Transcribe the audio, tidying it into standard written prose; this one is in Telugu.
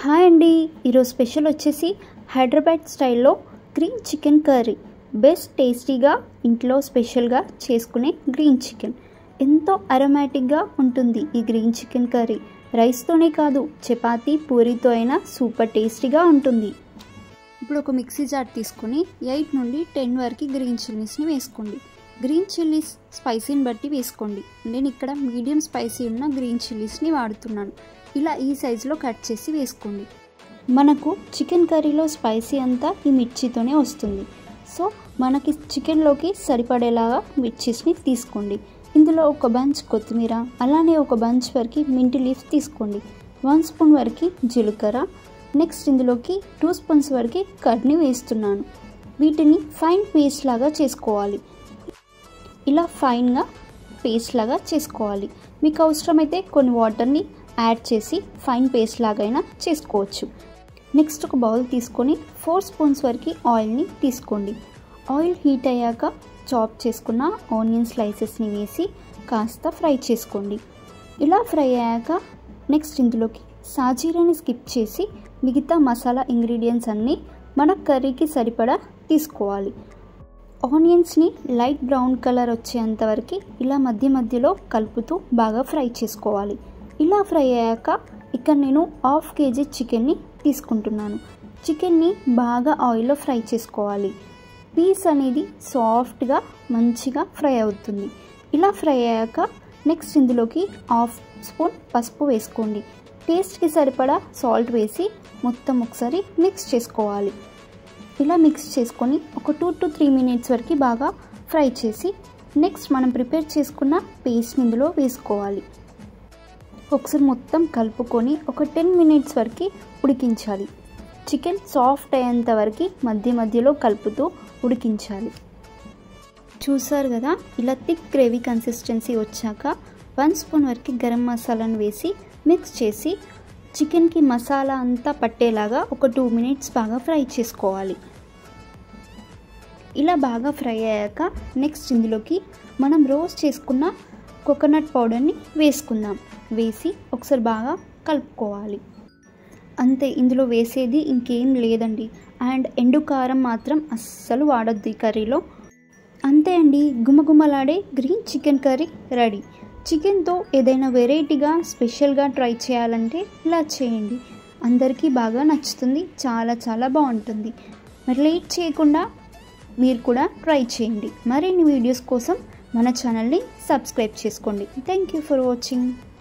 హాయ్ అండి, ఈరోజు స్పెషల్ వచ్చేసి హైదరాబాద్ స్టైల్లో గ్రీన్ చికెన్ కర్రీ. బెస్ట్ టేస్టీగా ఇంట్లో స్పెషల్గా చేసుకునే గ్రీన్ చికెన్. ఎంతో అరోమాటిక్గా ఉంటుంది ఈ గ్రీన్ చికెన్ కర్రీ. రైస్తోనే కాదు, చపాతీ పూరీతో అయినా సూపర్ టేస్టీగా ఉంటుంది. ఇప్పుడు ఒక మిక్సీ జార్ తీసుకొని 8 నుండి 10 వరకు గ్రీన్ చిల్లీస్ని వేసుకోండి. గ్రీన్ చిల్లీస్ స్పైసీని బట్టి వేసుకోండి. నేను ఇక్కడ మీడియం స్పైసీ ఉన్న గ్రీన్ చిల్లీస్ని వాడుతున్నాను. ఇలా ఈ సైజులో కట్ చేసి వేసుకోండి. మనకు చికెన్ కర్రీలో స్పైసీ అంతా ఈ మిర్చితోనే వస్తుంది. సో మనకి చికెన్లోకి సరిపడేలాగా మిర్చిస్ని తీసుకోండి. ఇందులో ఒక బంచ్ కొత్తిమీర, అలానే ఒక బంచ్ వరకు మింట్ లీఫ్ తీసుకోండి. 1 స్పూన్ వరకు జీలకర్ర, నెక్స్ట్ ఇందులోకి 2 స్పూన్స్ వరకు కర్డ్ని వేస్తున్నాను. వీటిని ఫైన్ పేస్ట్ లాగా చేసుకోవాలి. ఇలా ఫైన్గా పేస్ట్ లాగా చేసుకోవాలి. మీకు అవసరమైతే కొన్ని వాటర్ని యాడ్ చేసి ఫైన్ పేస్ట్ లాగైనా చేసుకోవచ్చు. నెక్స్ట్ ఒక బౌల్ తీసుకొని 4 స్పూన్స్ వరకు ఆయిల్ని తీసుకోండి. ఆయిల్ హీట్ అయ్యాక చాప్ చేసుకున్న ఆనియన్ స్లైసెస్ని వేసి కాస్త ఫ్రై చేసుకోండి. ఇలా ఫ్రై అయ్యాక నెక్స్ట్ ఇందులోకి సాజీరాని స్కిప్ చేసి మిగతా మసాలా ఇంగ్రీడియంట్స్ అన్నీ మన కర్రీకి సరిపడా తీసుకోవాలి. ఆనియన్స్ని లైట్ బ్రౌన్ కలర్ వచ్చేంత వరకు ఇలా మధ్య మధ్యలో కలుపుతూ బాగా ఫ్రై చేసుకోవాలి. ఇలా ఫ్రై అయ్యాక ఇక్కడ నేను 1/2 kg చికెన్ని తీసుకుంటున్నాను. చికెన్ని బాగా ఆయిల్లో ఫ్రై చేసుకోవాలి. పీస్ అనేది సాఫ్ట్గా మంచిగా ఫ్రై అవుతుంది. ఇలా ఫ్రై అయ్యాక నెక్స్ట్ ఇందులోకి 1/2 స్పూన్ పసుపు వేసుకోండి. టేస్ట్కి సరిపడా సాల్ట్ వేసి మొత్తం ఒకసారి మిక్స్ చేసుకోవాలి. ఇలా మిక్స్ చేసుకొని ఒక 2 to 3 మినిట్స్ వరకు బాగా ఫ్రై చేసి నెక్స్ట్ మనం ప్రిపేర్ చేసుకున్న పేస్ట్ని ఇందులో వేసుకోవాలి. ఒకసారి మొత్తం కలుపుకొని ఒక 10 మినిట్స్ వరకు ఉడికించాలి. చికెన్ సాఫ్ట్ అయ్యేంత వరకు మధ్య మధ్యలో కలుపుతూ ఉడికించాలి. చూసారు కదా, ఇలా థిక్ గ్రేవీ కన్సిస్టెన్సీ వచ్చాక 1 స్పూన్ వరకు గరం మసాలాను వేసి మిక్స్ చేసి చికెన్కి మసాలా అంతా పట్టేలాగా ఒక 2 మినిట్స్ బాగా ఫ్రై చేసుకోవాలి. ఇలా బాగా ఫ్రై అయ్యాక నెక్స్ట్ ఇందులోకి మనం రోస్ట్ చేసుకున్న కోకోనట్ పౌడర్ని వేసుకుందాం. వేసి ఒకసారి బాగా కలుపుకోవాలి. అంతే, ఇందులో వేసేది ఇంకేం లేదండి. అండ్ ఎండు కారం మాత్రం అస్సలు వాడొద్దు ఈ కర్రీలో. అంతే అండి, గుమగుమలాడే గ్రీన్ చికెన్ కర్రీ రెడీ. చికెన్తో ఏదైనా వెరైటీగా స్పెషల్గా ట్రై చేయాలంటే ఇలా చేయండి. అందరికీ బాగా నచ్చుతుంది, చాలా చాలా బాగుంటుంది. మరి లేట్ చేయకుండా మీరు కూడా ట్రై చేయండి. మరిన్ని వీడియోస్ కోసం మన ఛానల్ని సబ్స్క్రైబ్ చేసుకోండి. Thank you for watching.